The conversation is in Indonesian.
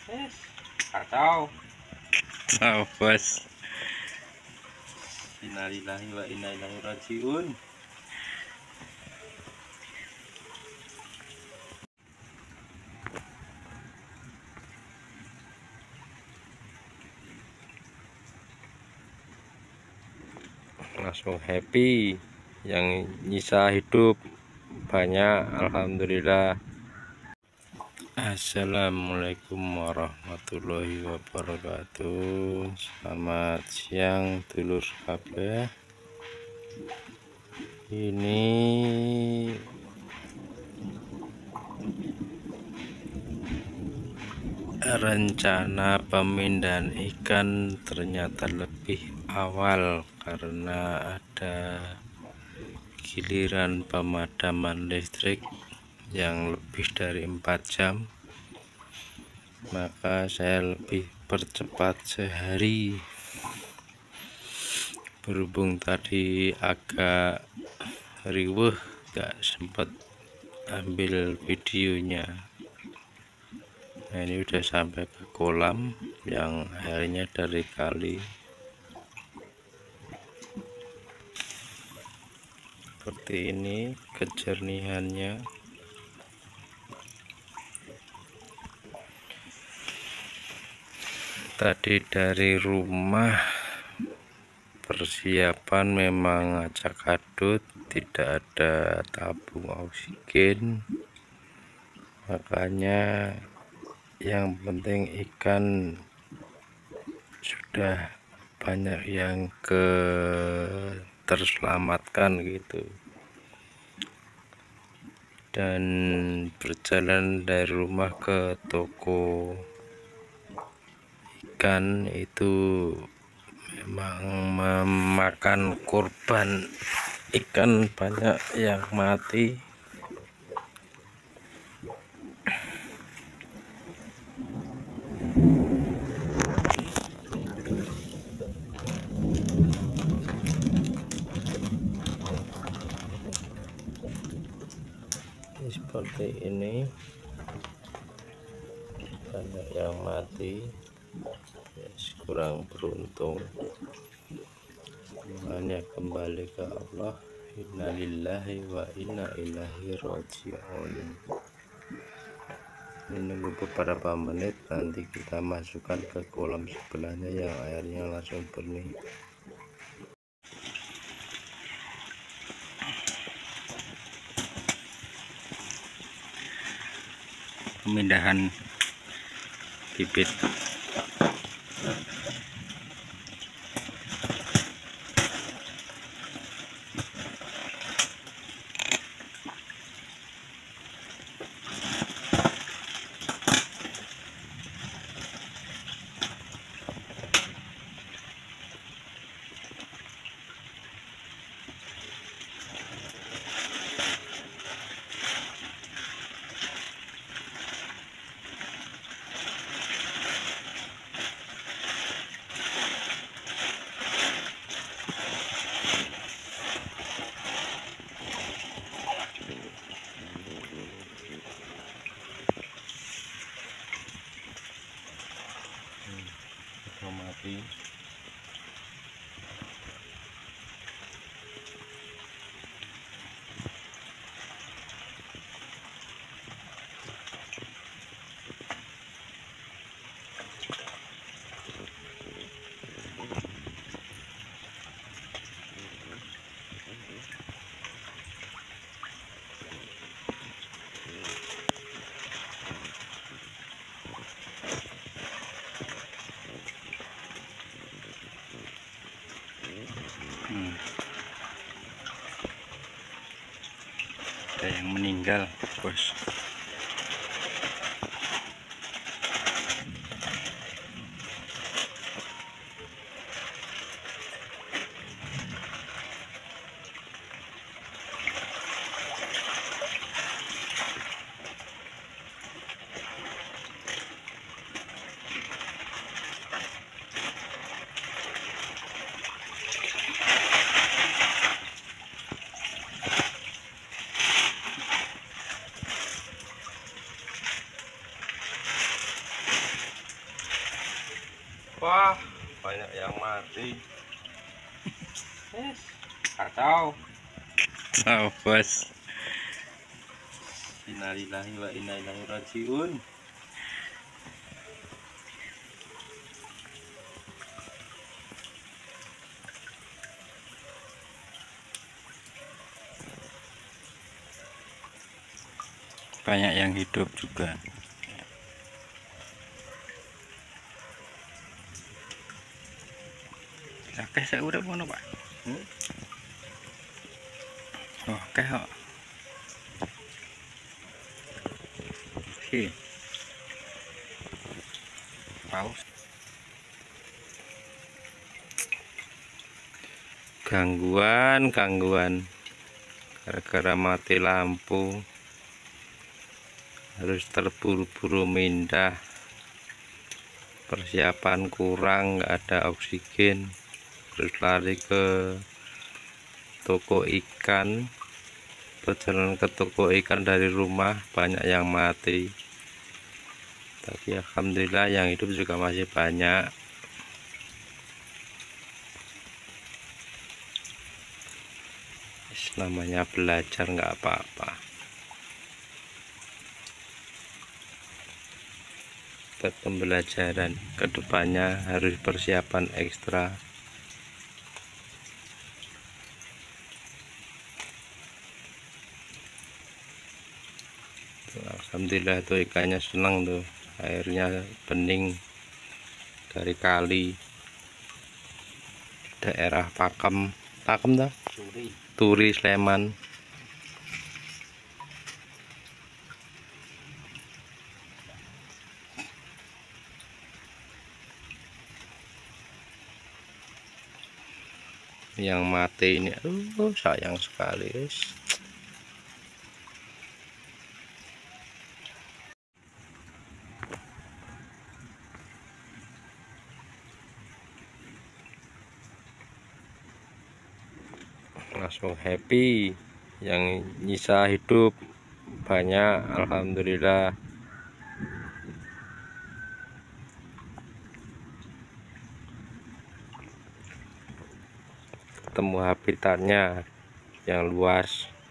Kacau. Oh, bos. Innalillahi wa inna ilaihi rajiun. Langsung happy, yang nyisa hidup banyak, alhamdulillah. Assalamualaikum warahmatullahi wabarakatuh. Selamat siang dulur kabeh. Ini rencana pemindahan ikan ternyata lebih awal karena ada giliran pemadaman listrik yang lebih dari 4 jam, maka saya lebih percepat sehari. Berhubung tadi agak riweuh, gak sempat ambil videonya. Nah, ini udah sampai ke kolam yang airnya dari kali. Seperti ini kejernihannya. Tadi dari rumah persiapan memang acak adut, tidak ada tabung oksigen, makanya yang penting ikan sudah banyak yang terselamatkan gitu. Dan berjalan dari rumah ke toko ikan itu memang memakan korban, ikan banyak yang mati. Seperti ini, banyak yang mati, yes, kurang beruntung. Semuanya kembali ke Allah. Innalillahi wa inna ilaihi rajiun. Menunggu beberapa menit, nanti kita masukkan ke kolam sebelahnya yang airnya langsung bening. Pemindahan bibit. Mati. Ada yang meninggal, bos. Wah, banyak yang mati. Kacau. Oh, bos. Innalillahi wa inna ilaihi rajiun. Banyak yang hidup juga. Oke, saya udah mau Pak. Oke, kok. Oke. Paus. Gangguan gara-gara mati lampu, harus terburu-buru mindah, persiapan kurang, nggak ada oksigen, terus lari ke toko ikan. Perjalanan ke toko ikan dari rumah banyak yang mati, tapi alhamdulillah yang hidup juga masih banyak. Namanya belajar, nggak apa-apa. Buat pembelajaran kedepannya harus persiapan ekstra. Alhamdulillah tuh ikannya senang tuh, airnya bening dari kali daerah Pakem dah, Turi, Sleman. Yang mati ini, sayang sekali, guys. Langsung happy, yang nyisa hidup banyak, alhamdulillah. Ketemu habitatnya yang luas.